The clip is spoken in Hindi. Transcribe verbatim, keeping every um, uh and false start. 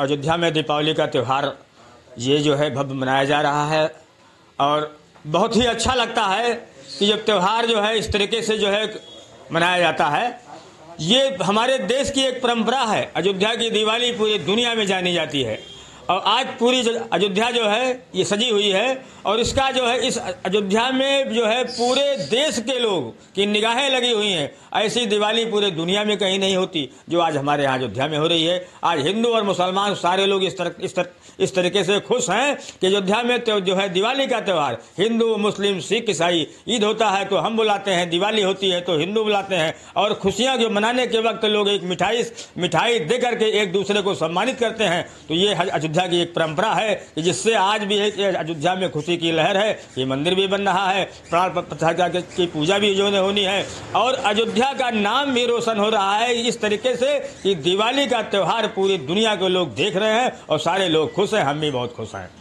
अयोध्या में दीपावली का त्यौहार ये जो है भव्य मनाया जा रहा है और बहुत ही अच्छा लगता है कि जब त्यौहार जो है इस तरीके से जो है मनाया जाता है। ये हमारे देश की एक परंपरा है। अयोध्या की दिवाली पूरी दुनिया में जानी जाती है और आज पूरी अयोध्या जो है ये सजी हुई है और इसका जो है इस अयोध्या में जो है पूरे देश के लोग की निगाहें लगी हुई हैं। ऐसी दिवाली पूरे दुनिया में कहीं नहीं होती जो आज हमारे यहाँ अयोध्या में हो रही है। आज हिंदू और मुसलमान सारे लोग इस तरह इस तरह इस तरीके से खुश हैं कि अयोध्या में तो जो है दिवाली का त्यौहार हिंदू मुस्लिम सिख ईसाई ईद होता है तो हम बुलाते हैं, दिवाली होती है तो हिंदू बुलाते हैं और खुशियाँ जो मनाने के वक्त लोग एक मिठाई मिठाई दे करके एक दूसरे को सम्मानित करते हैं। तो ये अयोध्या की एक परंपरा है कि जिससे आज भी अयोध्या में खुशी की लहर है। ये मंदिर भी बन रहा है, प्राण प्रतिष्ठा की पूजा भी जो होनी है और अयोध्या का नाम भी रोशन हो रहा है इस तरीके से कि दिवाली का त्यौहार पूरी दुनिया के लोग देख रहे हैं और सारे लोग खुश हैं, हम भी बहुत खुश हैं।